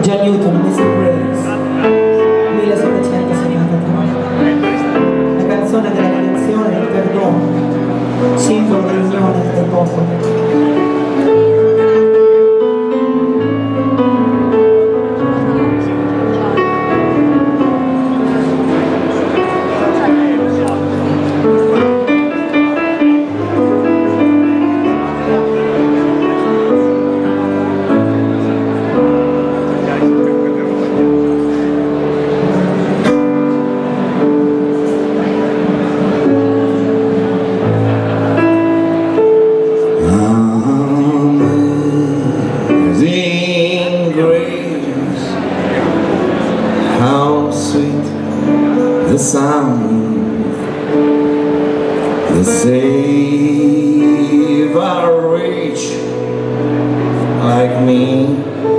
John Newton, Amazing Grace, 1773. La canzone della redenzione e del perdono, simbolo dell'unione del popolo. The sound that save a rich like me.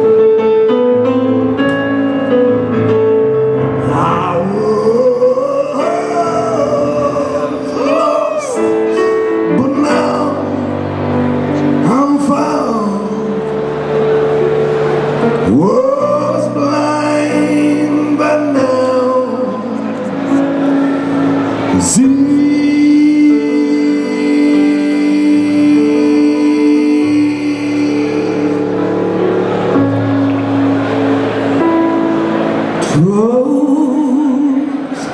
I was lost, but now I'm found. Was blind, but now see. Rose,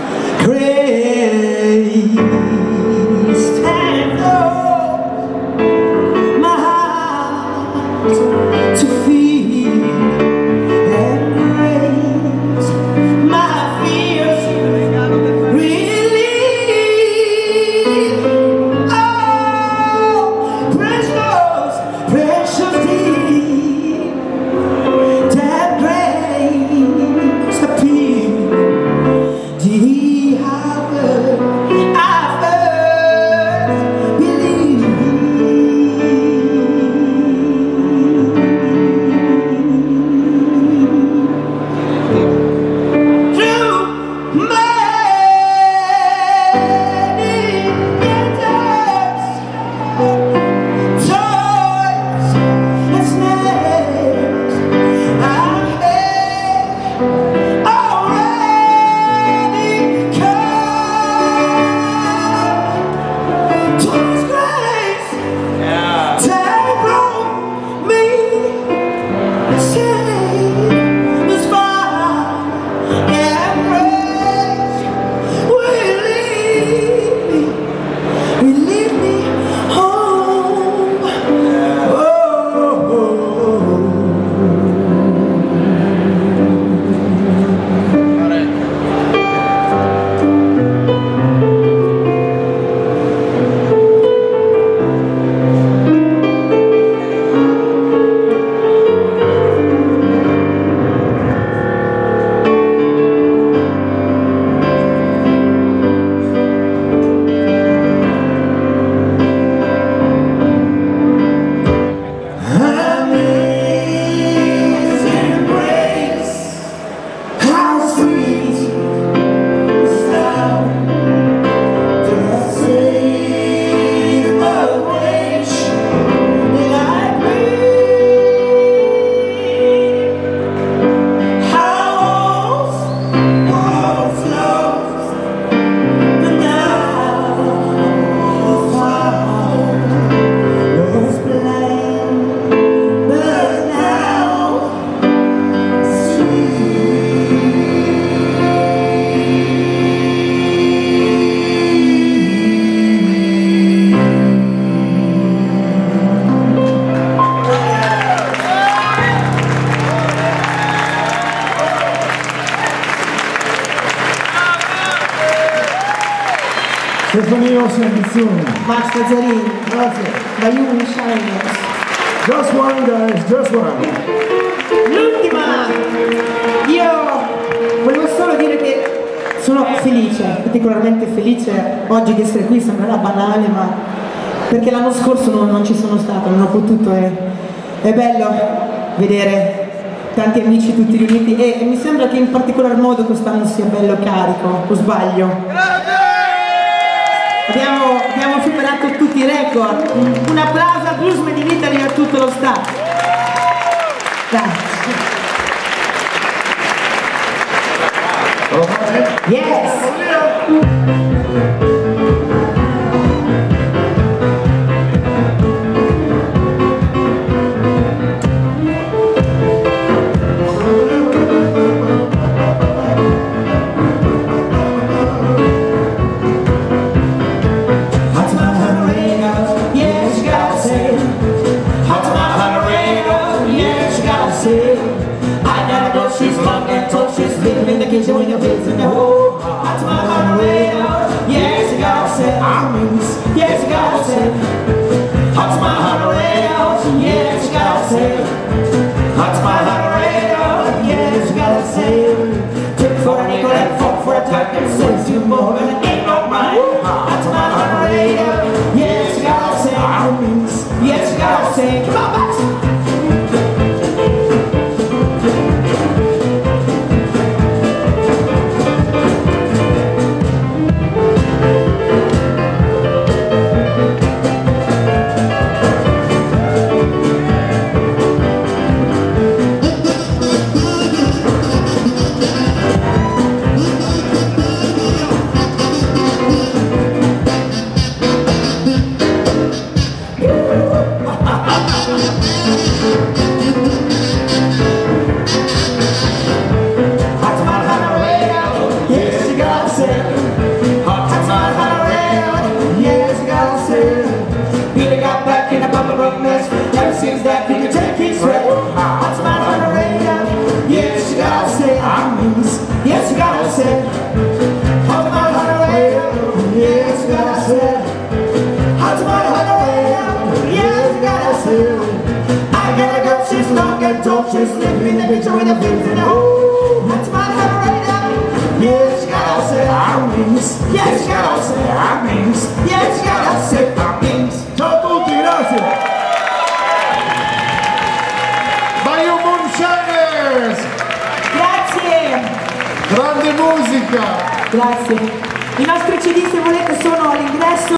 grace, stand up my heart to feel and grace my fears relieve. Oh, precious, precious deep, that grace appear. Stefania Ossiandizione. Max Lazzarini, grazie. Bayou Shiners. Just one, guys, just one. L'ultima! Io volevo solo dire che sono felice, particolarmente felice oggi di essere qui, sembrerà banale, ma perché l'anno scorso non ci sono stato, non ho potuto e è bello vedere tanti amici tutti riuniti e mi sembra che in particolar modo quest'anno sia bello carico, o sbaglio? Abbiamo superato tutti i record. Un applauso a Blues Made in Italy e a tutto lo staff. Grazie. Yes! When you're facing the whole hot to my moderator, yes, you gotta say I mean, yes, you gotta say hot to my moderator, yes, you gotta say hot to my moderator, yes, you gotta say tip for a nickel and fork for a tuck and says you more than it ain't no mine. Hot to my moderator, yes, you gotta say I mean, yes, you gotta say come on, back. Seems that he can take his way. Hot to my moderator, yes, you gotta say I mean, yes, you gotta say hot to my moderator, yes, you gotta say hot to my moderator, yes, you gotta say I gotta go, she's long and tall, she's living in the picture with the things in the hole. Hot to my moderator, yes, you gotta say I mean, yes, you gotta say I mean, yes, you gotta say I mean. Ciao a tutti, grazie! Grazie! Grande musica! Grazie! I nostri CD se volete sono all'ingresso.